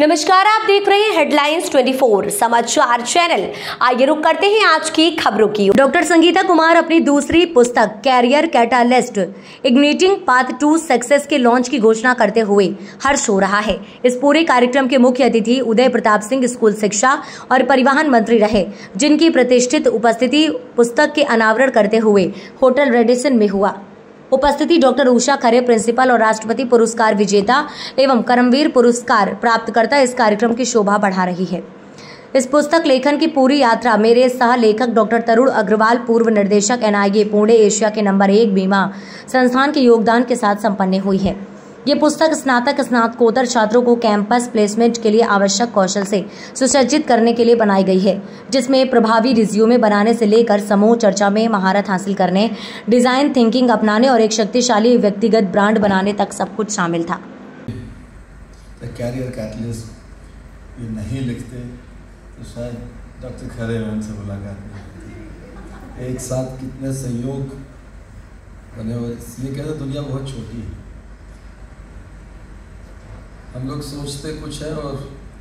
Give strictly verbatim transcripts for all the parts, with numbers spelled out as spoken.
नमस्कार, आप देख रहे हैं हेडलाइंस चौबीस समाचार चैनल। आइए रुक करते हैं आज की खबरों की। डॉक्टर संगीता कुमार अपनी दूसरी पुस्तक career catalyst igniting path to success के लॉन्च की घोषणा करते हुए हर्ष हो रहा है। इस पूरे कार्यक्रम के मुख्य अतिथि उदय प्रताप सिंह स्कूल शिक्षा और परिवहन मंत्री रहे, जिनकी प्रतिष्ठित उपस्थिति पुस्तक के अनावरण करते हुए होटल रेडिसन में हुआ। उपस्थिति डॉक्टर उषा खरे, प्रिंसिपल और राष्ट्रपति पुरस्कार विजेता एवं कर्मवीर पुरस्कार प्राप्तकर्ता इस कार्यक्रम की शोभा बढ़ा रही है। इस पुस्तक लेखन की पूरी यात्रा मेरे सह लेखक डॉक्टर तरुण अग्रवाल, पूर्व निर्देशक N I A Pune, Asia के नंबर एक बीमा संस्थान के योगदान के साथ संपन्न हुई है। ये पुस्तक स्नातक स्नातकोत्तर छात्रों को कैंपस प्लेसमेंट के लिए आवश्यक कौशल से सुसज्जित करने के लिए बनाई गई है, जिसमें प्रभावी रिज्यूमे बनाने से लेकर समूह चर्चा में महारत हासिल करने, डिजाइन थिंकिंग अपनाने और एक शक्तिशाली व्यक्तिगत ब्रांड बनाने तक सब कुछ शामिल था। कैरियर कैटलिस्ट ये नहीं लिखते तो शायद डॉक्टर खरे से मुलाकात एक साथ कितने संयोग बने हुए। इसलिए कहते दुनिया बहुत छोटी है, हम लोग सोचते कुछ है और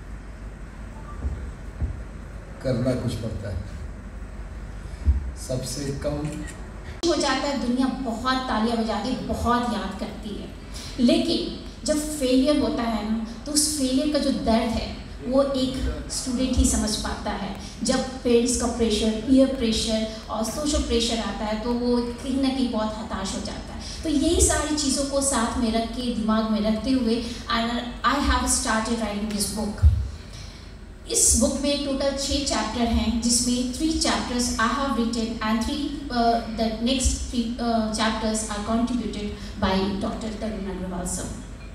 करना कुछ पड़ता है। सबसे कम हो जाता है, दुनिया बहुत तालियां बजाती है, बहुत याद करती है, लेकिन जब फेलियर होता है ना, तो उस फेलियर का जो दर्द है वो एक स्टूडेंट ही समझ पाता है। जब पेरेंट्स का प्रेशर, पीयर प्रेशर और सोशल प्रेशर आता है तो वो कहीं ना कहीं बहुत हताश हो जाता है। तो यही सारी चीज़ों को साथ में रख के, दिमाग में रखते हुए I have started writing this book. इस बुक में टोटल छः चैप्टर हैं, जिसमें three chapters I have written and three the next three chapters are contributed by doctor Tarun Agarwal sir.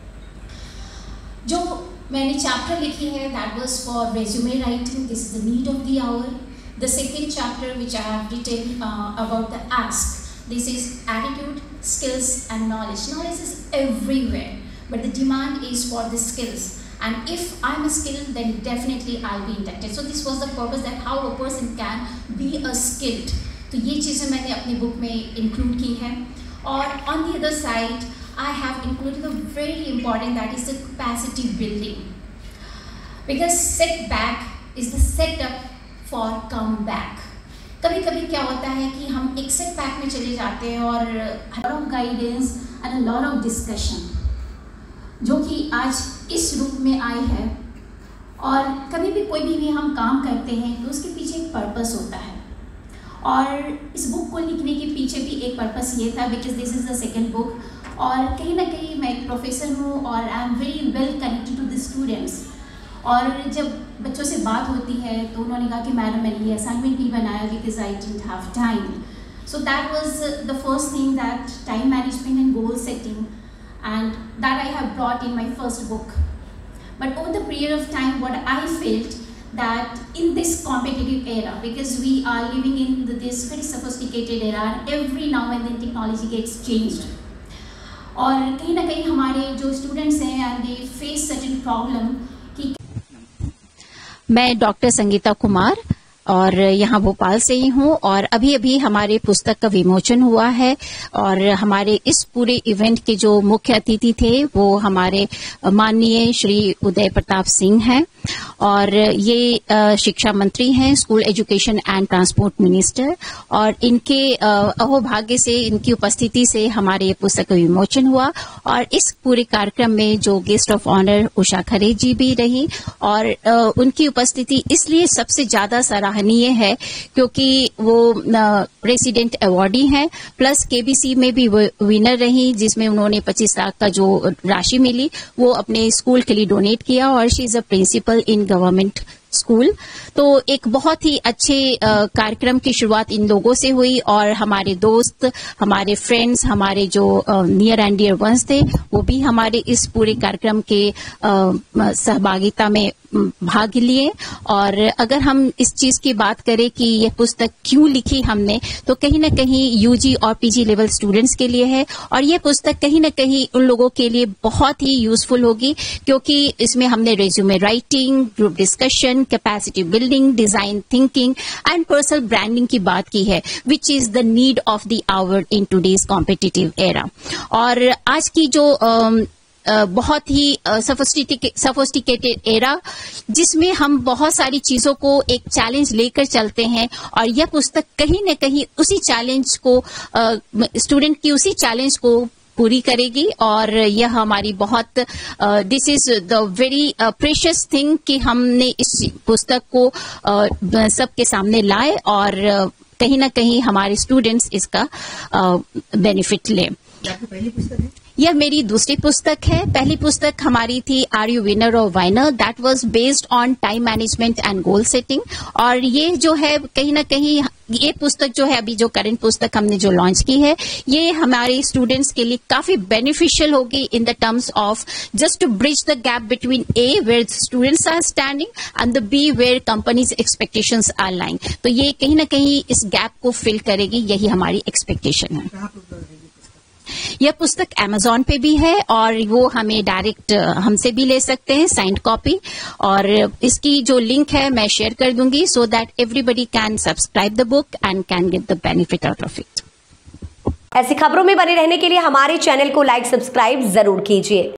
जो मैंने चैप्टर लिखी है that was for resume writing, this is the need of the hour. The second chapter which I have written about the ask, this is attitude, skills and knowledge. Knowledge is everywhere, but the demand is for the skills, and if I'm a skilled, then definitely I'll be inducted. So this was the purpose, that how a person can be a skilled. तो ये चीज़ें मैंने अपनी book में include की हैं। और on the other side I have included a very important, that is the capacity building, because setback is the setup for comeback. कभी कभी क्या होता है कि हम एक सेटबैक में चले जाते हैं और lot of guidance and lot of discussion जो कि आज इस रूप में आई है। और कभी भी कोई भी, भी हम काम करते हैं तो उसके पीछे एक पर्पस होता है, और इस बुक को लिखने के पीछे भी एक पर्पस ये था, because this is the second book. और कहीं ना कहीं मैं एक प्रोफेसर हूँ और I am very well connected to the students. और जब बच्चों से बात होती है तो उन्होंने कहा कि मैडम मैंने ये असाइनमेंट नहीं बनाया because I didn't have time. So that was the first thing, that time management and goal setting, and that I have brought in my first book. But over the period of time what I felt that in this competitive era, because we are living in this very sophisticated era, every now and then technology gets changed, और कहीं ना कहीं हमारे जो students हैं and they face certain problem कि मैं doctor Sangeeta Kumar और यहाँ भोपाल से ही हूँ, और अभी अभी हमारे पुस्तक का विमोचन हुआ है। और हमारे इस पूरे इवेंट के जो मुख्य अतिथि थे वो हमारे माननीय श्री उदय प्रताप सिंह हैं, और ये शिक्षा मंत्री हैं, school education and transport minister. और इनके अहोभाग्य से, इनकी उपस्थिति से हमारे ये पुस्तक का विमोचन हुआ। और इस पूरे कार्यक्रम में जो guest of honour Usha Khare ji भी रही, और उनकी उपस्थिति इसलिए सबसे ज्यादा सराहनीय है क्योंकि वो प्रेसिडेंट अवार्डी हैं, प्लस केबीसी में भी वो विनर रही, जिसमें उन्होंने पच्चीस लाख का जो राशि मिली वो अपने स्कूल के लिए डोनेट किया, और she is a principal in government school. तो एक बहुत ही अच्छे कार्यक्रम की शुरुआत इन लोगों से हुई, और हमारे दोस्त, हमारे फ्रेंड्स, हमारे जो नियर एंड डियर वंस थे वो भी हमारे इस पूरे कार्यक्रम के सहभागिता में भाग लिए। और अगर हम इस चीज की बात करें कि यह पुस्तक क्यों लिखी हमने, तो कहीं ना कहीं यूजी और पीजी लेवल स्टूडेंट्स के लिए है, और यह पुस्तक कहीं ना कहीं उन लोगों के लिए बहुत ही यूजफुल होगी, क्योंकि इसमें हमने resume writing, group discussion, capacity building, design thinking and personal branding की बात की है, which is the need of the hour in today's competitive era. और आज की जो बहुत ही सोफिस्टिकेटेड एरा, जिसमें हम बहुत सारी चीजों को एक चैलेंज लेकर चलते हैं, और यह पुस्तक कहीं न कहीं उसी चैलेंज को, स्टूडेंट की उसी चैलेंज को पूरी करेगी। और यह हमारी बहुत, this is the very precious thing कि हमने इस पुस्तक को uh, सबके सामने लाए, और uh, कहीं ना कहीं हमारे स्टूडेंट्स इसका बेनिफिट uh, लें। आपकी पहली पुस्तक है? यह मेरी दूसरी पुस्तक है। पहली पुस्तक हमारी थी आर यू विनर और whiner, that was based on time management and goal setting. और ये जो है कहीं ना कहीं ये पुस्तक जो है, अभी जो करंट पुस्तक हमने जो लॉन्च की है, ये हमारे स्टूडेंट्स के लिए काफी बेनिफिशियल होगी in the terms of just to bridge the gap between A where students are standing and the B where companies expectations are lying. तो ये कहीं ना कहीं इस गैप को फिल करेगी, यही हमारी एक्सपेक्टेशन है। कहाँ पे उपलब्ध है ये पुस्तक? यह पुस्तक अमेजोन पे भी है, और वो हमें डायरेक्ट हमसे भी ले सकते हैं साइंड कॉपी, और इसकी जो लिंक है मैं शेयर कर दूंगी, so that everybody can subscribe the book and can get the benefit out of it. ऐसी खबरों में बने रहने के लिए हमारे चैनल को लाइक सब्सक्राइब जरूर कीजिए।